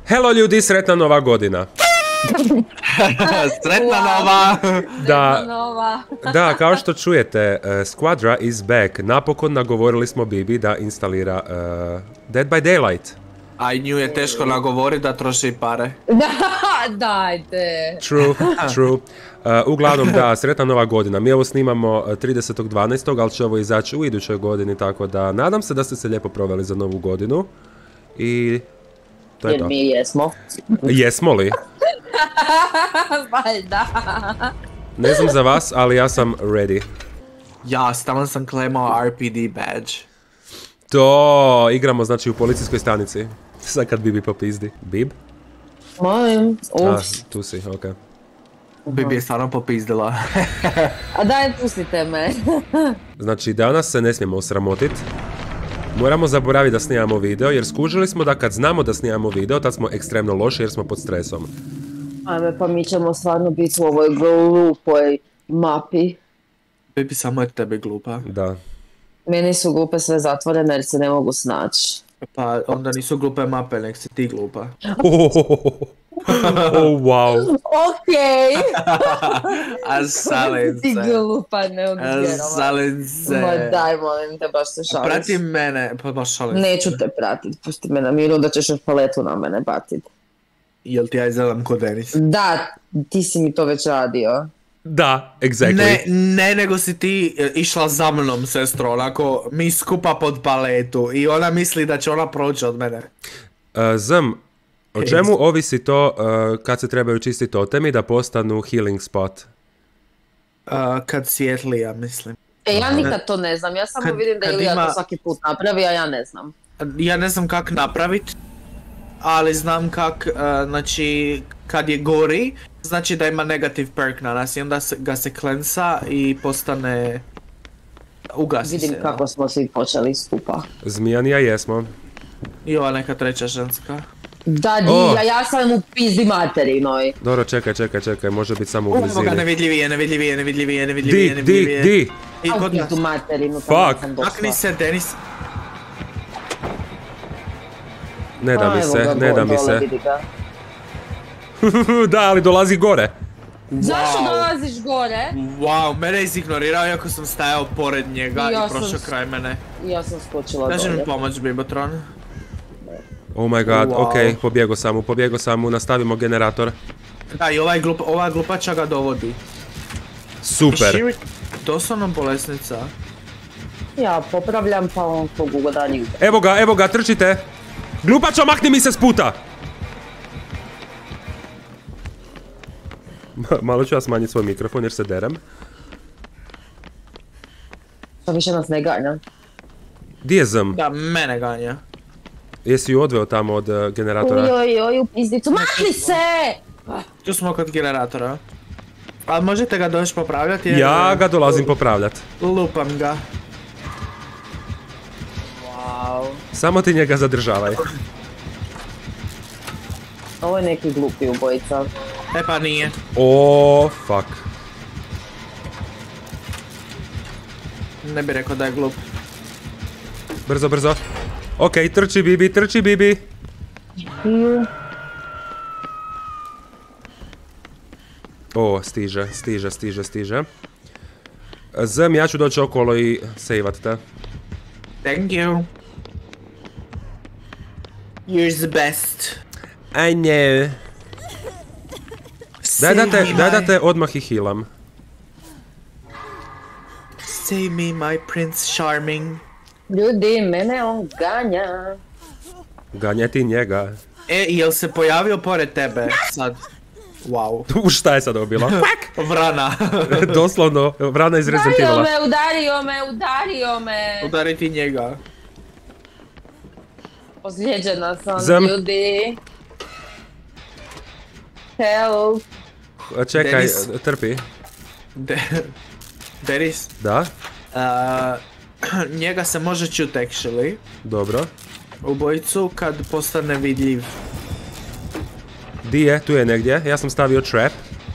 Hello ljudi, sretna nova godina. Sretna nova! Da, kao što čujete, Squadra is back. Napokon nagovorili smo Bibi da instalira Dead by Daylight. A i nju je teško nagovoriti da troši pare. Dajte. True. Uglavnom da, sretna nova godina. Mi ovo snimamo 30.12. ali će ovo izaći u idućoj godini, tako da nadam se da ste se lijepo proveli za novu godinu. I to je Jer to. mi jesmo. Jesmo li? Valjda. Ne znam za vas, ali ja sam ready. Ja, tamo sam klemao RPD badge. To igramo znači u policijskoj stanici. Sad kad Bibi popizdi. Bib? Molim. A, tu si, okej. Bibi je stvarno popizdila. A daj, pustite me. Znači danas se ne smijemo osramotit. Moramo zaboraviti da snimamo video jer skužili smo da kad znamo da snimamo video tad smo ekstremno loši jer smo pod stresom. Ajme, pa mi ćemo stvarno biti u ovoj glupoj mapi. Bibi samo je tebe glupa. Da. Meni su glupe sve zatvorene jer se ne mogu snaći. Pa onda nisu glupe mape, nek si ti glupa. Oh, wow. Okej. A šalim Ti se. glupa, ne mogu vjerovati. Šalim se. Ma daj, molim te, baš se šališ. Prati mene, pa baš šalim se. Neću te pratit, pusti me na miru da ćeš još paletu na mene bacit. Jel ti ja izgledam ko Denis? Da, ti si mi to već radio. Da, exactly. Ne, nego si ti išla za mnom, sestro, onako, mi skupa pod paletu i ona misli da će ona proći od mene. O čemu ovisi to kad se trebaju čistiti totemi da postanu healing spot? Kad svijetli, ja mislim. Ja nikad to ne znam, ja samo vidim da Ilija to svaki put napravi, a ja ne znam. Ja ne znam kak napravit, ali znam kak, znači, kad je gori, znači da ima negative perk na nas i onda ga se klensa i postane, ugasi Vidim se. kako smo svi počeli skupa. Zmijanija jesmo. I ova neka treća ženska. Da, ja sam u pizdi materinoj. Dobro, čekaj, može biti samo u Evo ga, blizini. nevidljivije. Di! I A u kod nas. pizdu materinu, Fuck. tamo sam došla. Makni se, Denis. Ne da mi Evo se, ga, ne da mi dole, se. vidi ga. Da, ali dolazi gore. Zašto Wow. dolaziš gore? Wow, mene je izignorirao iako sam stajao pored njega Ja i prošao sam- kraj mene. Ja sam skočila Daži mi dolje. pomoć, Bibotron. Oh my god, Wow. okej, pobjego sam mu, nastavimo generator. Da, i ova glupača ga dovodi. Super. Doslovno bolesnica. Ja popravljam pa on pogugo dalje. Evo ga, trčite. Glupačo, makni mi se s puta. Malo ću ja smanjiti svoj mikrofon jer se derem. Pa više nas ne ganja. Di je Zm? Da, mene ganja. Jesi ju odveo tamo od generatora? Oj, u pizdicu, makni se! Tu smo kod generatora. Ali možete ga doći popravljati jer... Ja ga dolazim popravljat. Lupam ga. Wow. Samo ti njega zadržavaj. Ovo je neki glupi ubojica. E pa nije. Oh, fuck. Ne bi rekao da je glup. Brzo. Okej, trči Bibi. O, stiže. Zem, ja ću doći okolo i sejvat te. Thank you. You're the best. I know. Daj da te odmah i healam. Save me, my prince charming. Ljudi, mene on ganja. Ganjati njega. Jel se pojavio pored tebe sad? Wow. Šta je sad ovo bilo? Vrana. Doslovno, vrana iz Resident Evila. Udario me. Udariti njega. Ozlijeđena sam, Zem. ljudi. Help. Čekaj, Denis. trpi. Denis. Da? Njega se može čuti actually. Dobro. Ubojicu kad postane vidljiv. Di je? Tu je negdje. Ja sam stavio trap.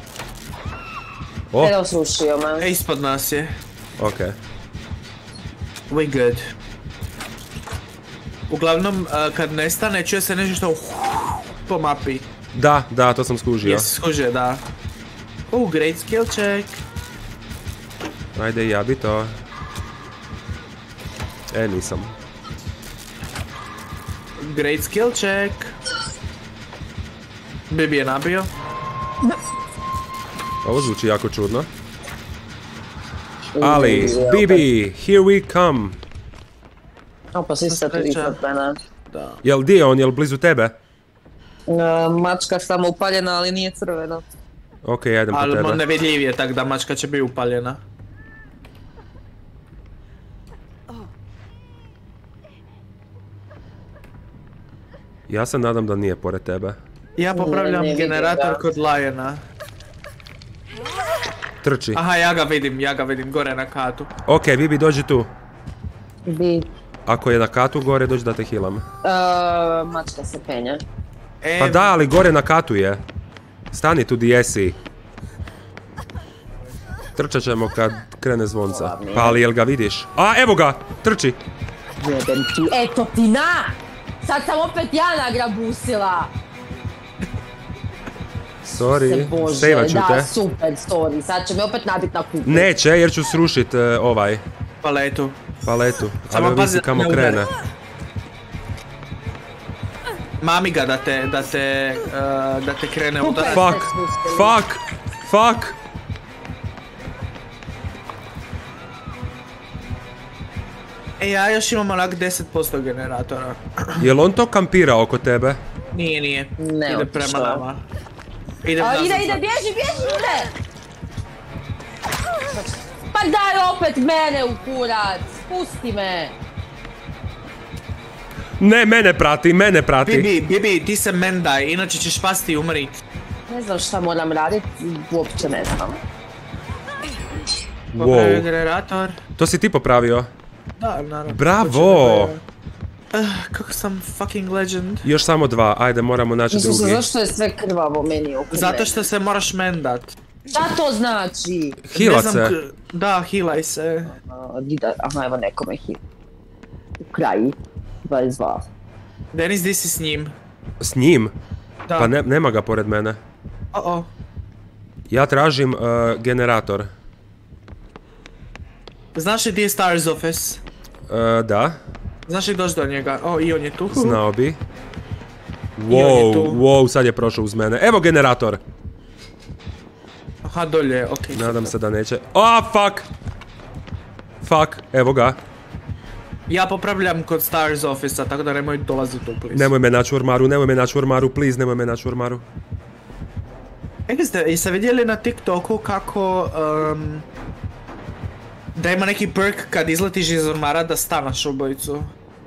O, Evo slušio me. Ispod nas je. okej. We good. Uglavnom, kad nestane, čuje se nešto što... po mapi. Da, to sam skužio. Jesi skužio, da. Great skill check. Ajde, ja bi to. Nisam. Great skill check. Bibi je nabio. Ovo zvuči jako čudno. Ali, Bibi, here we come. Pa si sad tu iznad mene. Jel di je on, jel blizu tebe? Mačka samo upaljena, ali nije crvena. Ok, ajdem po tebe. Ali nevidljiv je, tak da mačka će biti upaljena. Ja se nadam da nije pored tebe. Ja popravljam Ne generator kod Liona. Trči. Aha, ja ga vidim, gore na katu. Ok, Bibi, dođi tu. Bi. Ako je na katu gore, dođi da te healam. Mačka se penje. Pa da, ali gore na katu je. Stani tu di jesi. Trčat ćemo kad krene zvonca. Pa ali jel ga vidiš? A, evo ga! Trči! Jebem ti. Eto ti na! Sad sam opet ja nagrabusila. Sorry, sejvat ću te. Da, super, sorry. Sad će me opet nabit na kupu. Neće, jer ću srušit ovaj Paletu. paletu. Samo Ali pazi ovisi kamo da ne krene. Mami ga da te krene udar. Fuck! Ja još imam onak 10% generatora. Jel on to kampira oko tebe? Nije. Ne, Ide prema otišao. nama. Ide, Bježi, ide! Pa daj opet mene u kurac, pusti me! Ne, mene prati. Bibi, ti se mendaj, inače ćeš pasti i umrit. Ne znam šta moram radit, uopće ne znam. Popravio generator. To si ti popravio? Da, naravno. Bravo! Kako sam fucking legend. Još samo 2, ajde moramo naći drugi. Zašto je sve krvavo meni oko mene? Zato što se moraš mendat. Šta to znači? Hila se. Da, healaj se. Aha, evo nekome hil. U kraji. 22. Denis, di si s njim? S njim? Da. Pa nema ga pored mene. Ja tražim generator. Znaš li di je Star's office? Da. Znaš li doći do njega? I on je tu. Znao bi. on je tu. Wow, sad je prošao uz mene. Evo generator. Aha, dolje, okej. Nadam se da neće. Fuck, evo ga. Ja popravljam kod Star's office-a, tako da nemoj dolaziti tu, please. Nemoj me naći u ormaru, please, nemoj me naći u ormaru. Jeste vidjeli na TikToku kako... da ima neki perk kad izletiš iz ormara da stanaš ubojicu?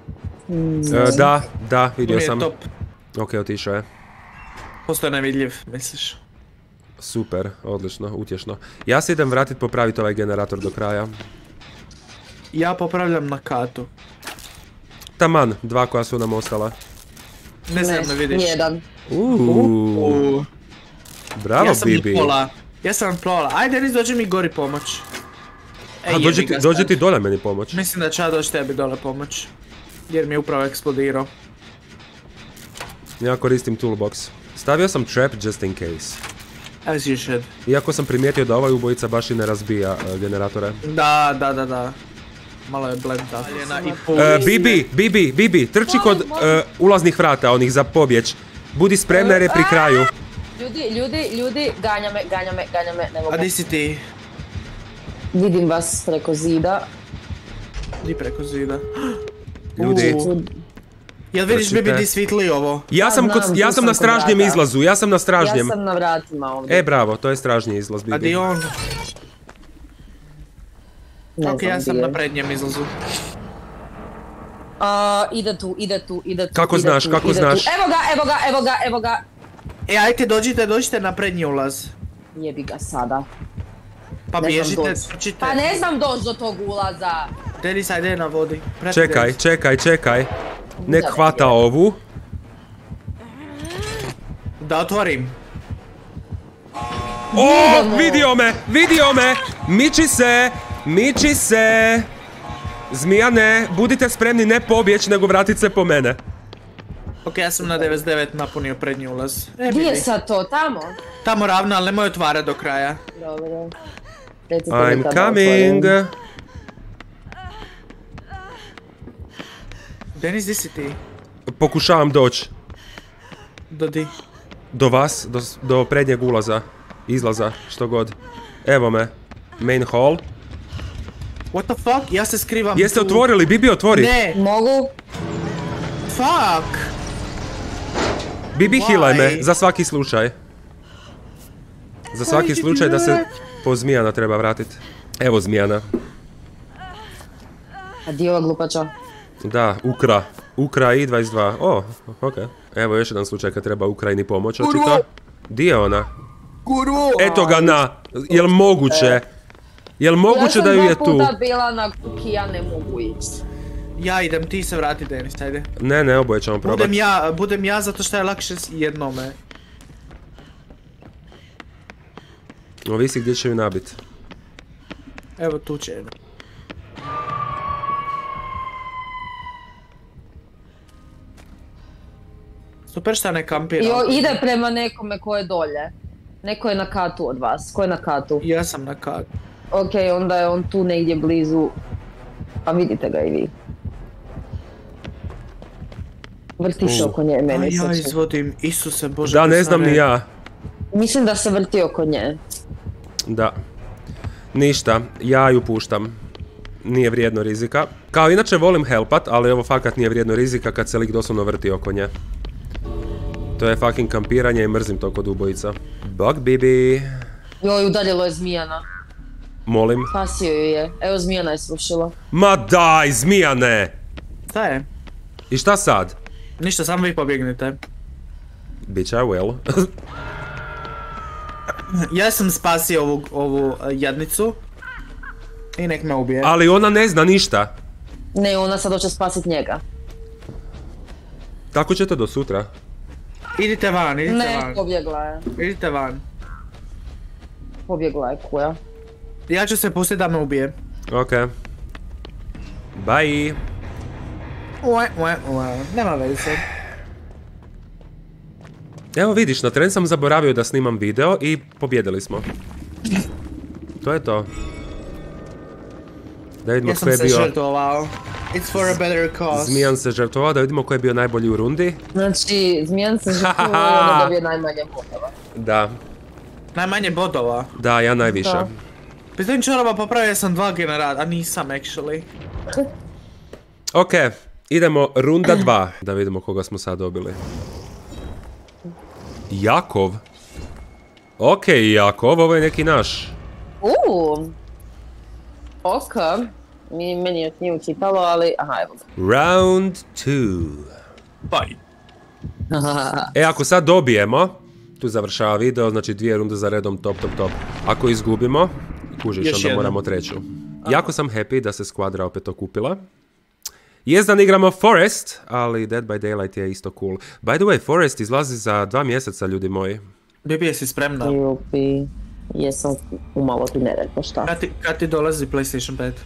Da, vidio sam. Top. Ok, otišao je. Postoje nevidljiv, misliš? Super, odlično, utješno. Ja se idem vratit popraviti ovaj generator do kraja. Ja popravljam na katu. Taman, 2 koja su nam ostala. Ne znam me vidiš. Jedan. Bravo, Bibi. Ja sam plola. Ajde, Denis, dođi mi gori pomoć. Dođi ti dole meni pomoć. Mislim da ću ja doći tebi dole pomoć. Jer mi je upravo eksplodirao. Ja koristim toolbox. Stavio sam trap just in case. As you should. Iako sam primijetio da ovaj ubojica baš i ne razbija generatore. Da. Malo je blenda. Bibi, trči kod ulaznih vrata, onih za pobjeć. Budi spremna jer je pri kraju. Ljudi, ganja me, ne mogu. A di si ti? Vidim vas preko zida. Di preko zida? Ljudi. Jel vidiš Bibi di svitli ovo? Ja sam na stražnjem izlazu, Ja sam na vratima ovdje. Bravo, to je stražnji izlaz, Bibi. A di on? Ok, ja sam na prednjem izlazu. Ide tu. Kako znaš? Evo ga. Ajte, dođite na prednji ulaz. Jebi ga sada. Pa bježite, trčite. Pa ne znam doći do tog ulaza. Denis, ajde na vodi. Čekaj. Nek hvata ovu. Da otvorim. Vidio me! Miči se! Zmijane, budite spremni ne pobjeć, nego vratit se po mene. Ok, ja sam na 99 napunio prednji ulaz. Gdje je sad to? Tamo? Tamo ravno, ali nemoj otvarati do kraja. Dobro. Recite mi I'm kad coming! otvorim. Denis, di si ti? Pokušavam doći Dodi. do vas, do prednjeg ulaza, izlaza, što god. Evo me. Main hall. What the fuck? Ja se skrivam Jeste tu. otvorili? Bibi, otvori! Ne! Mogu? Fuck! Bibi, Why? healaj me, za svaki slučaj. Za svaki did you slučaj da do se that? po Zmijana treba vratit. Evo Zmijana. A di je ova glupača? Da, Ukra i 22. O, okej. Evo još jedan slučaj kad treba Ukrajini pomoć, očito. Di je ona? Kurvo! Eto ga na! Jel moguće? Jel moguće da ju je Ja tu? sam 2 puta bila na kuki, ja ne mogu ići. Ja idem, ti se vrati, Denis, ajde. Ne, oboje ćemo probati. Budem ja zato što je lakše jednome. Ovisi gdje će ju nabit. Evo tu će jedno. Super šta ne kampira. Ide prema nekome ko je dolje. Neko je na katu od vas. Ko je na katu? Ja sam na katu. Ok, onda je on tu negdje blizu. Pa vidite ga i vi. Vrti se oko nje, A meni ja se čini. izvodim, Isuse Bože. Da, ne znam ni ja. Mislim da se vrti oko nje. Da. Ništa, ja ju puštam. Nije vrijedno rizika. Kao inače volim helpat, ali ovo fakat nije vrijedno rizika kad se lik doslovno vrti oko nje. To je fucking kampiranje i mrzim to kod ubojica. Bog Bibi. Joj, udaljilo je Zmijana. Molim. Spasio ju je. Evo Zmijana je srušila. Ma daj, Zmijane! Šta je? I šta sad? Ništa, samo vi pobjegnite. Bitch, I will. Ja sam spasio ovu jadnicu. I nek me ubije. Ali ona ne zna ništa. Ne, ona sad hoće spasit njega. Tako će to do sutra. Idite van, idite Ne, van. pobjegla je. Idite van. Pobjegla je kuja. Ja ću se pustiti da me ubije. Ok. Bye. Nema veze. Evo vidiš, na tren sam zaboravio da snimam video i pobjedili smo. To je to. Da vidimo Ja ko sam je se bio... žrtvovao. It's for a better cause. Zmijan se žrtvovao, da vidimo ko je bio najbolji u rundi. Znači, Zmijan se žrtvovao i onda dobije najmanje bodova. Da, Najmanje bodova. da, ja najviše. Da. Pitanj čarova popravio sam 2 generata, a nisam actually. Ok, idemo runda 2. Da vidimo koga smo sad dobili. Jakov. Ok, Jakov, ovo je neki naš. Ok. Meni još nije učitalo, ali... Aha, evo ga. Round 2. Bye. E, ako sad dobijemo, tu završava video, znači 2 runde za redom, top. Ako izgubimo, kužiš, Još onda jednu. moramo treću. Jako sam happy da se skvadra opet okupila. Jezdan igramo Forest, ali Dead by Daylight je isto cool. By the way, Forest izlazi za 2 mjeseca, ljudi moji. Bibi, jesi spremna? Jupi. Jesam umalo ti ne rekao šta. Kad ti dolazi PlayStation 5?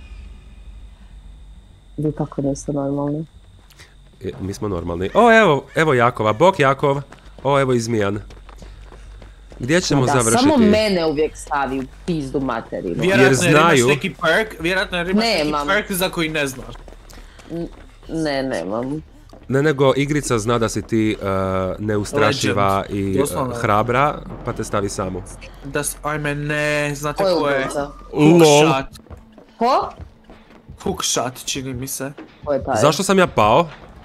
Vi kako niste normalni. Mi smo normalni. O, evo Jakova, bok Jakov. O, evo i Zmijan. Gdje ćemo Da, završiti? samo mene uvijek stavi u pizdu materinu. Vjerojatno jer znaju- imaš neki perk, vjerojatno jer imaš neki Nemam. perk za koji ne znaš. Ne, nemam. Ne, nego igrica zna da si ti neustrašiva Legend. i Doslovno. hrabra, pa te stavi samu. Ajme ne, znate Ko je ko je? ubojica? Lol. Hookshot. Ko? Hookshot, čini mi se. Ko je taj? Zašto sam ja pao?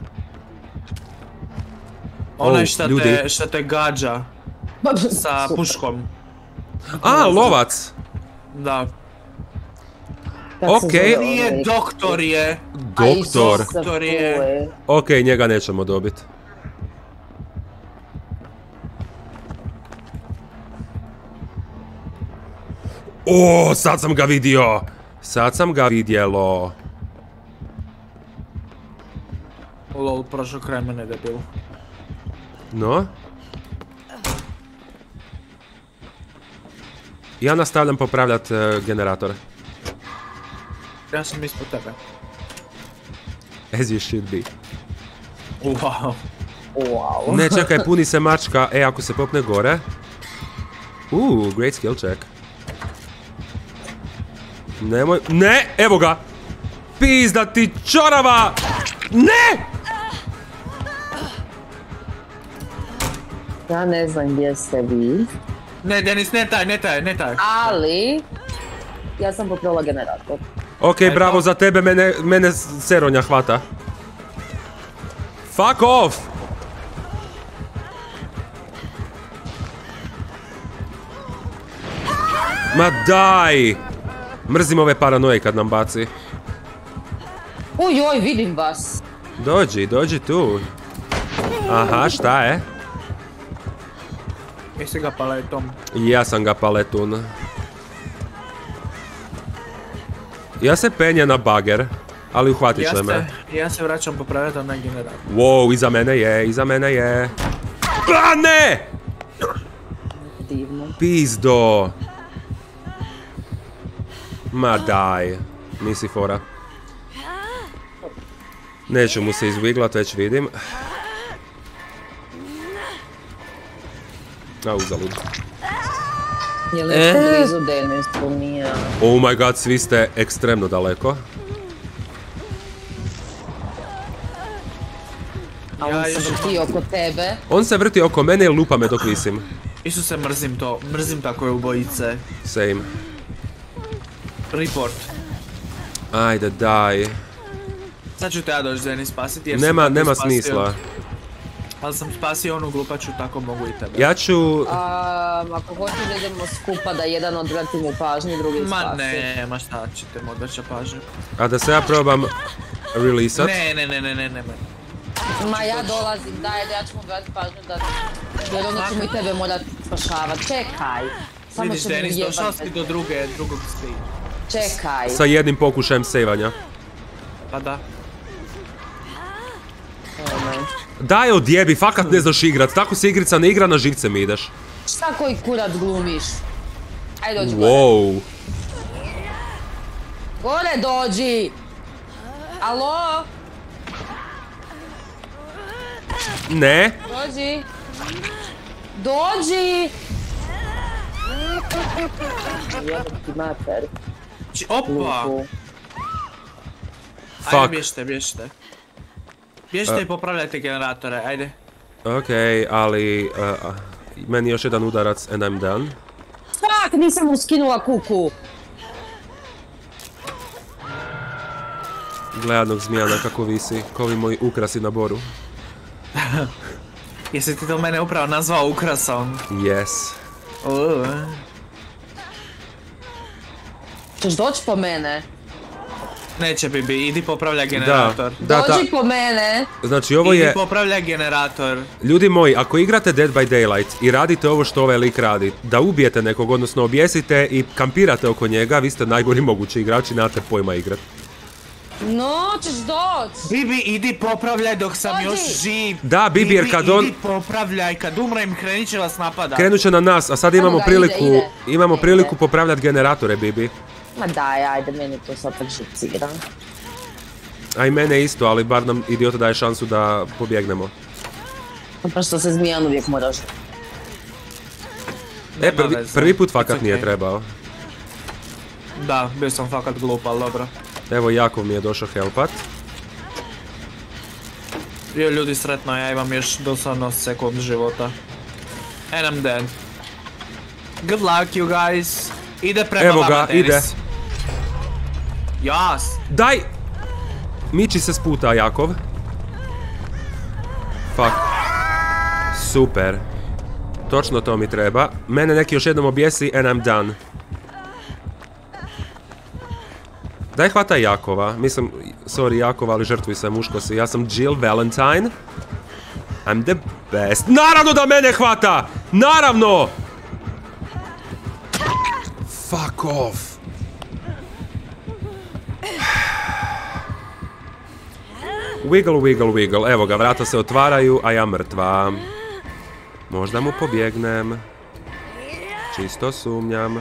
Onaj šta ljudi. te gađa sa Super. puškom. A, lovac! Da. Kako se Ok. zove Nije onaj? doktor je. A i Doktor. Isuse, Doktor je- fuje. Ok, njega nećemo dobiti. O, sad sam ga vidio! Sad sam ga vidjelo. Lol, prošao kraj mene debil. No? Ja nastavljam popravljat generator. Ja sam ispod tebe. As you should be. Wow. Wow. Ne, čekaj, puni se mačka. E, ako se popne gore. Great skill check. Nemoj... Ne, evo ga! Pizda ti čorava! Ne! Ja ne znam gdje ste vi. Ne, Denis, ne taj. Ali... Ja sam popravila generator. Ok, bravo za tebe, mene seronja hvata. Fuck off! Ma daj! Mrzim ove paranoje kad nam baci. Ujoj, vidim vas. Dođi tu. Aha, šta je? Jesi ga paletom. Ja sam ga paletun. Ja se penje na bager, ali uhvatit će me. Ja se vraćam popravljati na generator. Wow, iza mene je. A ne! Divno. Pizdo. Ma daj. Nisi fora. Neću mu se izviglat, već vidim. A, uzalud. Je li nešto blizu Denisu? Nije. Oh my god, svi ste ekstremno daleko. A on se vrti oko tebe. On se vrti oko mene i lupa me dok visim. Isuse, mrzim to. Mrzim takove ubojice. Same. Report. Ajde, daj. Sad ću te ja doći Denis spasiti jer Nema smisla. Ali sam spasio onu glupaču, tako mogu i tebe. Ja ću... Ako hoćeš da idemo skupa da jedan odvrati mu pažnju, drugi spasi. Ma ne, ma šta ćete mu odvrća pažnju. A da se ja probam releasat? Ne. Ma ja dolazim, daj, ja ću mu odvrati pažnju da... Jer onda ćemo i tebe morat spašavat. Čekaj. Vidiš Denis, došao si do drugog stage. Čekaj. Sa jednim pokušajem sejvanja. Pa da. Daj odjebi, fakat ne znaš igrat. Tako se igrica ne igra, na živce mi ideš. Šta koji kurac glumiš? Ajde dođi gore. Wow. Gore dođi! Alo? Ne. Dođi! Dođi! Jebati mater. Opa! Fuck. Ajde, bježite. Bježite i popravljajte generatore, ajde. Okej, ali... meni još jedan udarac and I'm done. Fuck, nisam mu skinula kuku! Glednog zmijana kako visi, ko ovi moji ukrasi na boru. Jesi ti to mene upravo nazvao ukrasom? Yes. Češ doći po mene? Neće Bibi, idi popravljaj generator. Dođi po mene! Znači ovo je... Idi popravljaj generator. Ljudi moji, ako igrate Dead by Daylight i radite ovo što ovaj lik radi, da ubijete nekog, odnosno objesite i kampirate oko njega, vi ste najgori mogući igrači, nemate pojma igrat. No, ćeš doći! Bibi, idi popravljaj dok sam još živ. Da, Bibi, jer kad on... Idi popravljaj, kad umrem krenit će vas napadat. Krenut će na nas, a sad imamo priliku... Imamo priliku popravljati generatore, Bibi. Ma daj, ajde, meni to sad tak živcira. A i mene isto, ali bar nam idiota daje šansu da pobjegnemo. Pa što se zmijan uvijek moraš. Prvi put fakat nije trebao. Da, bio sam fakat glup, ali dobro. Evo, Jakov mi je došao helpat. Ljudi, sretno, ja imam još doslovno sekund života. And I'm dead. Good luck, you guys. Ide prema Evo vama, ga, Denis. ide. Jas. Daj! Miči se s puta, Jakov. Fuck. Super. Točno to mi treba. Mene neki još jednom objesi and I'm done. Daj hvataj Jakova. Mislim, sorry Jakova, ali žrtvuj se, muško si. Ja sam Jill Valentine. I'm the best. Naravno da mene hvata! Naravno! Fuck off. Wiggle, wiggle, wiggle. Evo ga, vrata se otvaraju, a ja mrtva. Možda mu pobjegnem. Čisto sumnjam.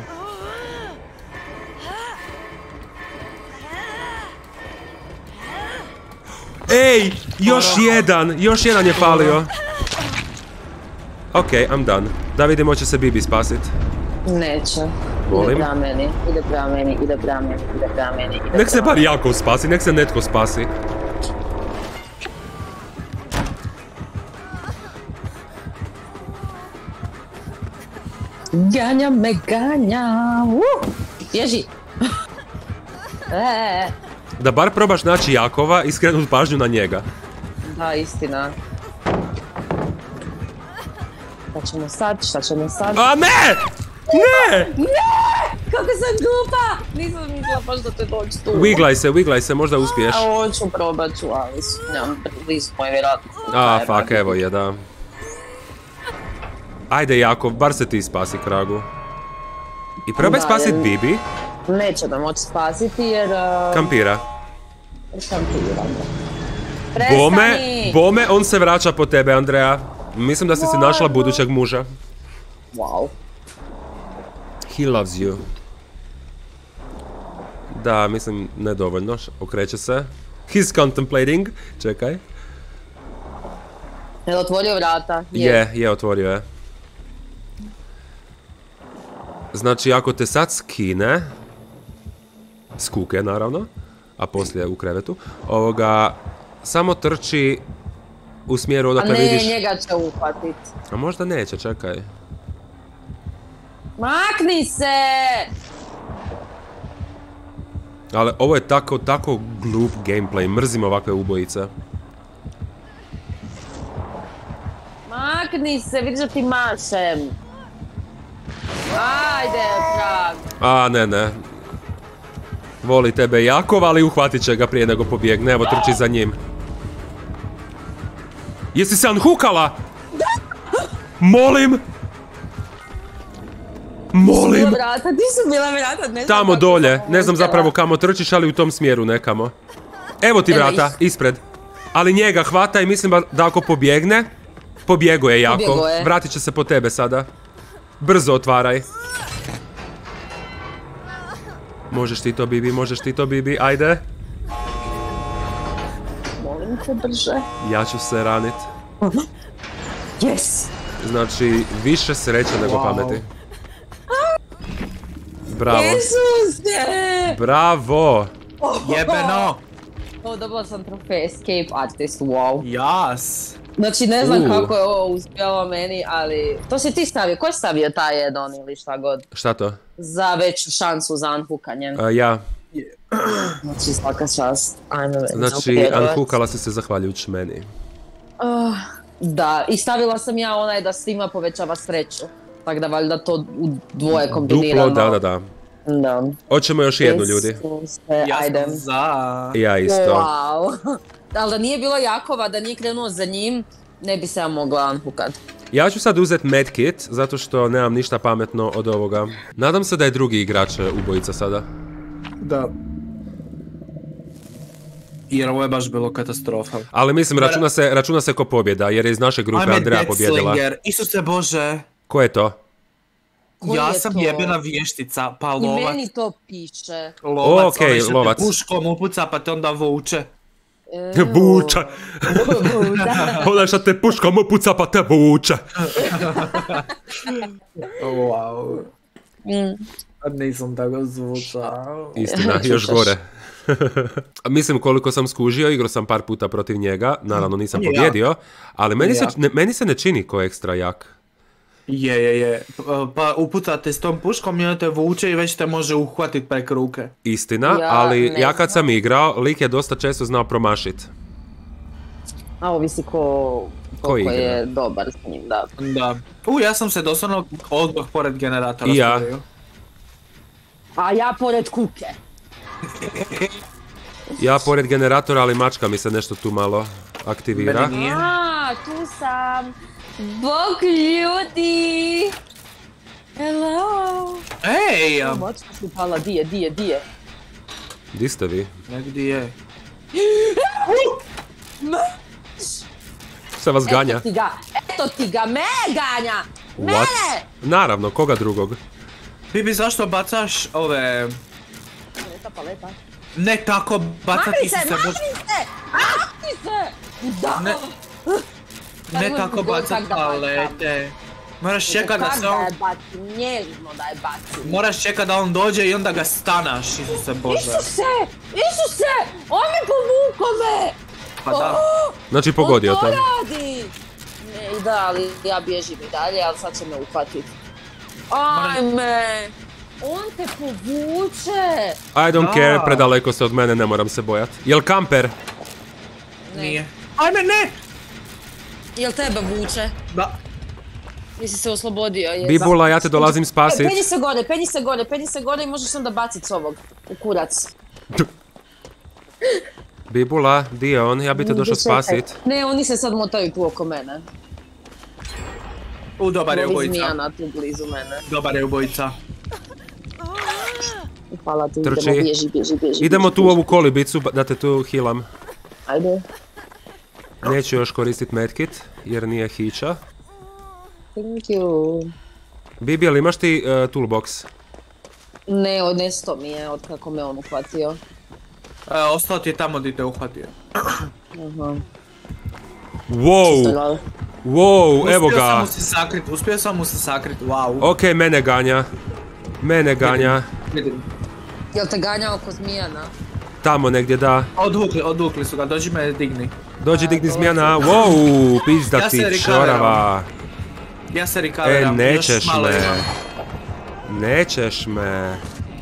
Ej, još jedan je falio. Ok, I'm done. Da vidimo će se Bibi spasit. Neće. Molim? Ide prema meni, ide prema meni, ide prema meni, ide prema meni, ide Nek se prema bar meni. Jakov spasi, nek se netko spasi. Ganja me, ganja. Bježi. Da bar probaš naći Jakova i skrenut pažnju na njega. Da, istina. Šta ćemo sad, šta ćemo sad? A ne! Ne! Kako sam glupa! Nisam mislila baš da te doći tu. Wiglaj se, možda uspiješ. A hoću, probat ću, ali nemam blizu moje vjerojatno. A, fuck, evo je, da. Ajde, Jakov, bar se ti spasi, Kragu. I probaj Da, spasit jer- Bibi. Neće da moći spasiti jer... Kampira. Kampiram. Bome, on se vraća po tebe, Andreja. Mislim da si si našla budućeg muža. Wow. He loves you. Da, mislim, nedovoljno. Okreće se. He's contemplating. Čekaj. Je li otvorio vrata? Je, otvorio je. Znači, ako te sad skine, s kuke, naravno, a poslije u krevetu, samo trči u smjeru A odakle ne, vidiš... njega će uhvatit. A možda neće, čekaj. Makni se! Ali ovo je tako glup gameplay, mrzim ovakve ubojice. Makni se, vidiš da ti mašem. Ajde, Krag. A, ne. Voli tebe Jakov, ali uhvatit će ga prije nego pobjegne. Evo, trči za njim. Jesi se unhookala? Molim! Molim! Vrata, ti su bila vrata, ne znam Tamo kako dolje. sam Ne znam uspjela. zapravo kamo trčiš, ali u tom smjeru nekamo. Evo ti Evo vrata, ih. ispred. Ali njega hvata i mislim da ako pobjegne, pobjego je Jakov. Pobjego je. Vratit će se po tebe sada. Brzo otvaraj. Možeš ti to, Bibi, ajde. Molim te brže. Ja ću se ranit. Yes! Znači, više sreće nego pameti. Bravo. Isuse! Bravo! Jebeno! O, dobila sam trofej Escape Artist, wow. Jas! Znači, ne znam kako je ovo uspjelo meni, ali... To si ti stavio, ko je stavio taj add-on ili šta god? Šta to? Za veću šansu za unhookanje. Ja. Znači, svaka čast. Ajme me. Znači, unhookala si se zahvaljujući meni. Da, i stavila sam ja onaj da svima povećava sreću. Tako da valjda to u dvoje kombinirano. Duplo, da. Da. Hoćemo još jednu, ljudi. Ja Ajde. sam za... Ja isto. Wow. Ali da nije bilo Jakova, da nije krenuo za njim, ne bi se ja mogla unhookat. Ja ću sad uzet medkit, zato što nemam ništa pametno od ovoga. Nadam se da je drugi igrač ubojica sada. Da. Jer ovo je baš bilo katastrofa. Ali mislim, računa se ko pobjeda, jer je iz naše grupe Ajme, Andreja pobjedila. Deathslinger, Isuse Bože. Ko je to? Koji Ja je sam to? jebena vještica, pa I lovac. meni to piše. Lovac, Okej, onaj što te lovac. puškom upuca pa te onda vuče. Vuča! Ona što te puškom upuca pa te vuče! Wow. A nisam tako zvučao. Istina, još gore. Mislim, koliko sam skužio, igrao sam par puta protiv njega, naravno nisam Je pobjedio, ali Je meni se ne čini ko ekstra jak. Je. Pa upucate s tom puškom i on te vuče i već te može uhvatit prek ruke. Istina, Ja ali ne ja kad znam. sam igrao, lik je dosta često znao promašit. A ovisi koliko igra. je dobar s njim, da. Da. Ja sam se doslovno odmah pored generatora I ja. stvorio. A ja pored kuke. Ja pored generatora, ali mačka mi se nešto tu malo aktivira. Meni nije. A, tu sam. Bog ljudi! Hello! Ej! Mačka su pala, di je? Di ste vi? Negdje je. Se vas ganja? Eto ti ga, me ganja! What? Mene! Naravno, koga drugog? Bibi, zašto bacaš ove... Paleta. Ne tako bacati Makni se, Isuse Bože. makni se! Da! Ne. Ne Tako tako god bacat tak da palete. Moraš čekat da se on... Kak da je baci, nježno da je baci. Moraš čekat da on dođe i onda ga stanaš, Isuse Bože. Isuse! On mi povuko me! Pa da. Znači pogodio te. On to radi! Ne, da, ali ja bježim i dalje, ali sad će me uhvatit. Ajme! On te povuče! I don't care, predaleko se od mene, ne moram se bojat. Jel kamper? Nije. Ajme, ne! Jel tebe vuče? Da. Jesi se oslobodio? Bibula, ja te dolazim spasit. Penji se gore i možeš onda bacit s ovog u kurac. Bibula, di je on? Ja bi te došao spasit. Ne, oni se sad motaju tu oko mene. Dobar je ubojica. Zmijana tu blizu mene. Dobar je ubojica. Hvala ti, Trči. idemo, bježi. Idemo tu u ovu kolibicu da te tu healam. Ajde. Neću još koristit medkit, jer nije hića. Thank you. Bibi, ali imaš ti toolbox? Ne, nesto mi je od kako me on uhvatio. Ostao ti je tamo gdje te uhvatio. Wow! Wow, evo ga! Uspio sam mu se sakrit, wow. Okej, mene ganja. Mene ganja. Vidim. Jel te ganja oko zmijana? Tamo negdje, da. Odvukli su ga, dođi me digni. Dođi digni zmijana. Wow, pizda Ja ti se čorava. Ja se recoveram, Nećeš još malo me. imam. Nećeš me.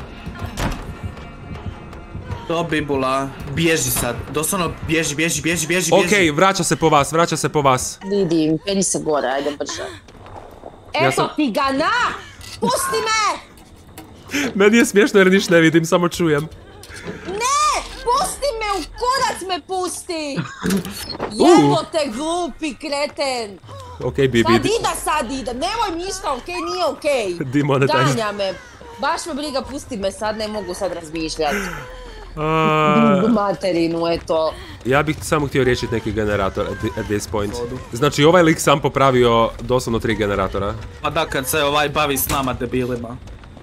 To Bibula, bježi sad, doslovno bježi. Okej, vraća se po vas. Vidim, penji se gore, ajde brže. Eto ti ga na! Pusti me! Meni je smiješno jer niš ne vidim, samo čujem. Ne! Pusti me, u kurac me pusti! Jebote, glupi kreten! Okej, Bibi. Sad ida, nemoj ništa, okej, nije okej. Demonetize. Ganja me, baš me briga, pusti me sad, ne mogu sad razmišljati. Materinu, eto. Ja bih samo htio riješiti neki generator at this point. Znači ovaj lik sam popravio doslovno 3 generatora. Pa da, kad se ovaj bavi s nama debilima.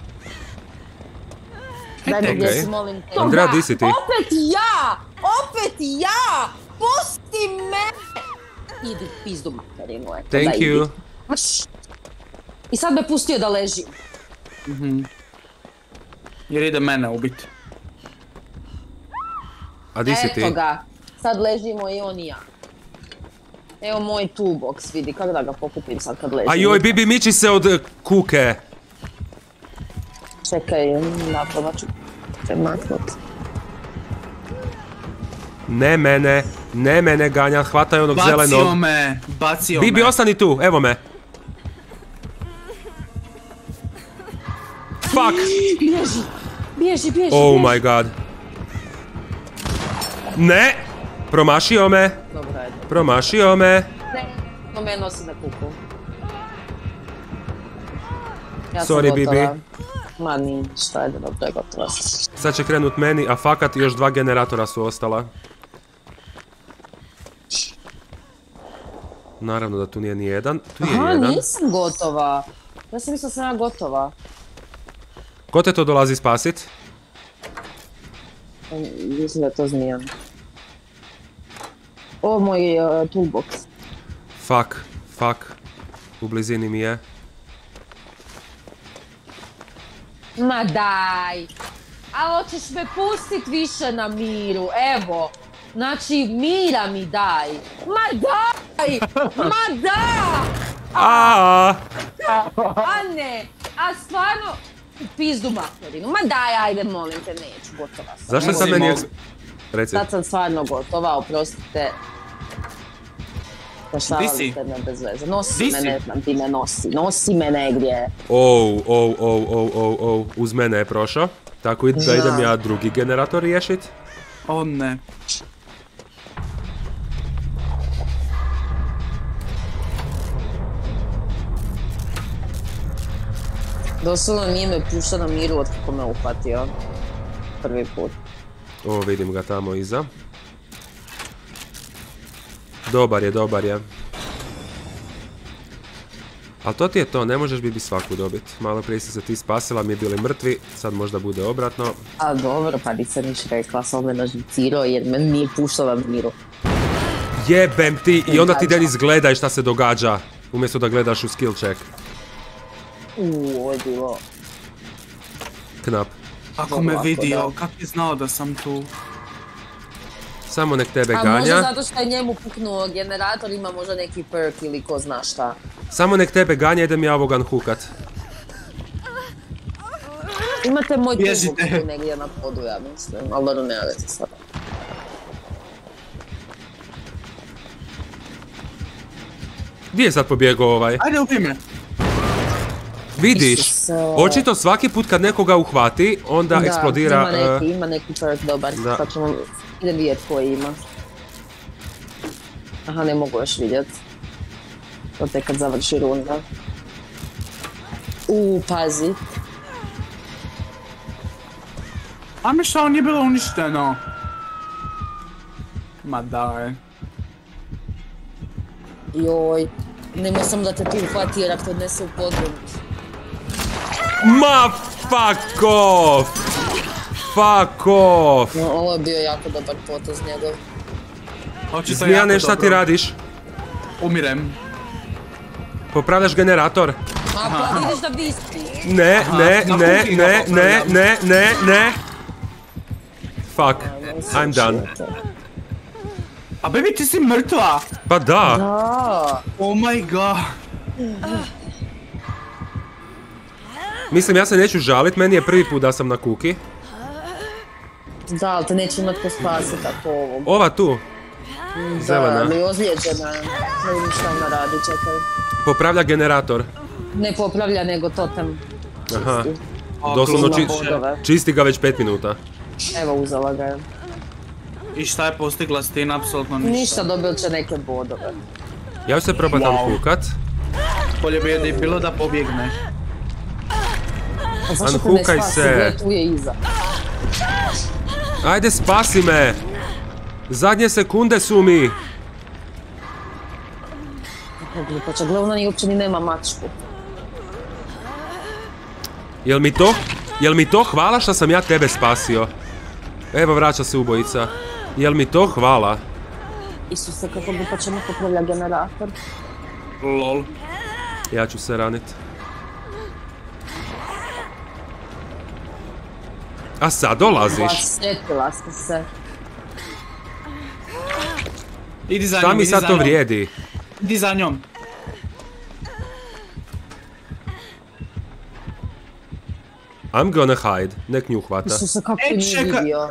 Daj me gdje si, molim te. Andrea, di si ti? Opet ja! Pusti me! Idi, pizdu materinu, eto. Thank you. I sad me pustio da ležim. Jer ide mene ubiti. A di si ti? Eto ga, sad ležimo i on i ja. Evo moj toolbox, vidi, kako da ga pokupim sad kad ležim. A joj, Bibi, miči se od kuke. Čekaj, napravo ću se maknut. Ne mene ganja, hvataj onog zelenog. Bacio me. Bibi, ostani tu, evo me. Fuck! Bježi. Oh my god. Ne! Promašio me. Dobro, ajde. Promašio me. Ne, no me nosi na kuku. Ja Sorry, sam gotova. Bibi. Ma ništa, ajde, dobro je gotova. Sad će krenut meni, a fakat još 2 generatora su ostala. Naravno da tu nije ni jedan. Tu je jedan. Nisam gotova. Ja sam mislila da sam ja gotova. Ko te to dolazi spasit? Mislim da je to zmijan. Ovo moj toolbox. Fuck. U blizini mi je. Ma daj! A hoćeš me pustit više na miru, evo. Znači, mira mi daj. Ma daj! Aaaa! A ne! A stvarno... U pizdu materinu. Ma daj, ajde, molim te, neću, gotova sam. Zašto sam meni... Reci. Sad sam stvarno gotova, oprostite. Zašavali ste me bez veze. Nosi me, ne znam ti me nosi me negdje. Uz mene je prošao. Tako da idem ja drugi generator riješit. O ne. Doslovno nije me puštao na miru od kako me uhvatio. Prvi put. O, vidim ga tamo iza. Dobar je. Ali to ti je to, ne možeš Bibi svaku dobit. Malo prije si se ti spasila, mi bili mrtvi, sad možda bude obratno. A dobro, pa nisam niš rekla, sam me nažicirao jer me nije puštao na miru. Jebem ti, i onda ti Denis gledaj šta se događa, umjesto da gledaš u skill check. Ovo je bilo... Knap. Kako me vidio, kako je znao da sam tu? Samo nek tebe A ganja. možda zato što je njemu puknuo generator, ima možda neki perk ili ko zna šta. Samo nek tebe ganja, idem ja ovogan hukat. Imate moj Bježite. turbok tu negdje na podu, ja mislim, ali dobro nema veze sad. Gdje je sad pobjegao ovaj? Ajde, ubij me. Vidiš, Isuse. očito svaki put kad nekoga uhvati, onda eksplodira... Ima neki perk dobar, da. sad ćemo idem vidjet koji ima. Aha, ne mogu još vidjet. To tek kad završi runda. Pazi. A mi šta, nije bilo uništeno. Ma daj. Joj, nemoj sam da te tu uhvati jer ako te odnese u podrum. Ma fuck off! Fuck off! No, ovo je bio jako dobar potez njegov. Očito Zmijane, jako šta ti dobro. radiš? Umirem. Popravljaš generator? Pa vidiš da vispi. Ne, ne, na ne, kuhinju ne, ne, popravljam. ne, ne, ne. Fuck, I'm done. A baby, ti si mrtva! Pa da, Da. Oh my god. mislim ja se neću žalit, meni je prvi put da sam na kuki. Da, ali te neće imat ko spasit ako ovog. Ova tu, Da, zelena, ali ozlijeđena. Ne vidim šta ona radi, čekaj. popravlja generator. Ne popravlja, nego totem. Aha, čisti. doslovno Uzela či- bodove. čisti ga već 5 minuta. Evo, uzela ga je. I šta je postigla s tim? Apsolutno ništa. Ništa, dobil će neke bodove. Ja ću se probat tam Wow. kukat. Bolje bi je bilo da pobjegne. A zašto te ne Unhookaj spasi? se. Gle, tu je iza. Ajde, spasi me! Zadnje sekunde su mi! Glupača, gle, ona uopće ni nema mačku. Jel mi to hvala što sam ja tebe spasio? Evo, vraća se ubojica. Jel mi to hvala? Isuse, kako glupača ne popravlja generator. Lol. Ja ću se ranit. A sad dolaziš? Sjetila sam se. Idi za Šta njom, mi idi sad za to njom. vrijedi? Idi za njom. I'm gonna hide. Nek nju hvata. Isuse, kako E, nije čekaj. vidio.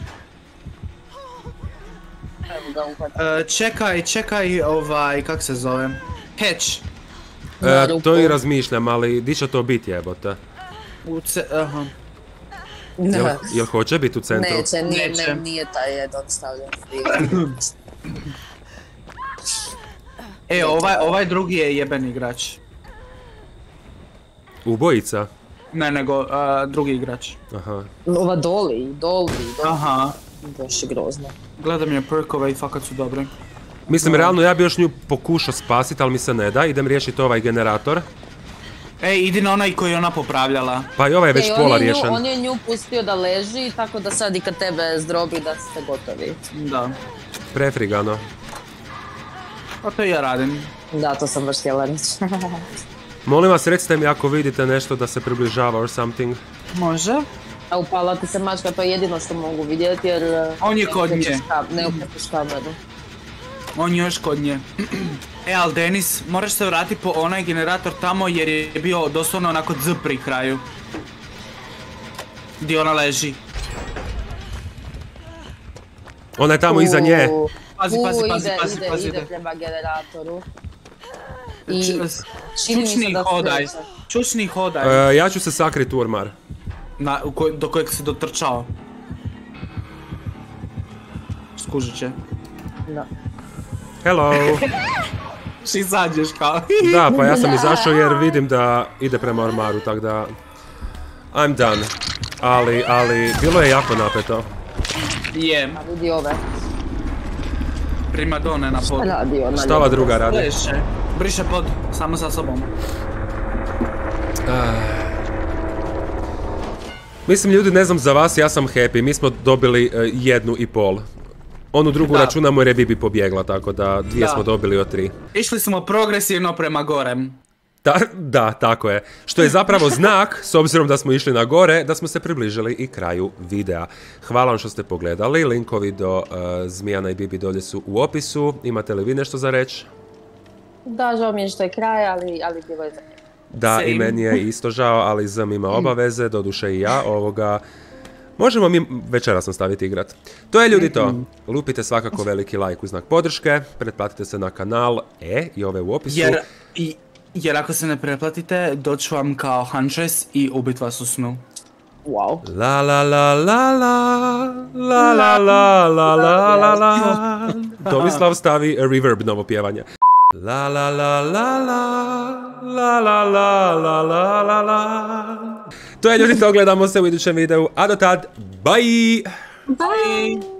Evo ga uhvati. Čekaj, kak se zove? Hatch. To i razmišljam, ali di će to biti jebote? Aha. Jel hoće biti u centru? Neće, Neće. nije taj jedan stavljen. Ovaj drugi je jeben igrač. Ubojica? Ne, nego drugi igrač. Aha. Ova Doli. Aha. Baš je grozno. Gledam je perkove i fakat su dobri. Mislim, realno ja bi još nju pokušao spasit, ali mi se ne da. Idem riješiti ovaj generator. Ej, idi na onaj koji je ona popravljala. Pa i ovaj je već pola riješen. On je nju pustio da leži, tako da sad i kad tebe zdrobi da ste gotovi. Da. Prefrigano. Pa to i ja radim. Da, to sam baš htjela reći. Molim vas, recite mi ako vidite nešto da se približava or something. Može. A upala ti se mačka, to je jedino što mogu vidjeti jer... On je kod nje. Ne uključiš kameru. On je još kod nje. Ali Denis, moraš se vratiti po onaj generator tamo jer je bio doslovno onako z pri kraju. Gdje ona leži. Ona je tamo iza nje. Pazi. Ide prema generatoru. I čini mi se Čučni da hodaj. skreće. Čučni hodaj. Ja ću se sakrit u ormar. Do kojeg si dotrčao. Skužit će. Da. Hello. Ši izađeš kao. Da, pa ja sam izašao jer vidim da ide prema ormaru, tak da... I'm done. Ali, bilo je jako napeto. Je. A vidi ove. Primadone na podu. Radi ona. Šta ova druga radi? Pleše. Briše pod, samo sa sobom. Mislim, ljudi, ne znam za vas, ja sam happy. Mi smo dobili 1,5. Onu drugu Da. računamo jer je Bibi pobjegla, tako da 2 Da. smo dobili od 3. Išli smo progresivno prema gorem. Da, tako je. Što je zapravo znak, s obzirom da smo išli na gore, da smo se približili i kraju videa. Hvala vam što ste pogledali. Linkovi do Zmijana i Bibi dolje su u opisu. Imate li vi nešto za reći? Da, žao mi je što je kraj, ali bilo je za mene. Da, i meni je isto žao, ali Zm ima obaveze, doduše i ja ovoga. Možemo mi večeras nastaviti igrat. To je ljudi to. Lupite svakako veliki like u znak podrške, pretplatite se na kanal i ove u opisu. Jer ako se ne pretplatite, doću vam kao Huntress i ubit vas u snu. Wow. La la la la la la la la la la la la. Tomislav stavi reverb novo pjevanje. La la la la la la la la la la la la. To je ljudi to, gledamo se u idućem videu, a do tad, bye! Bye!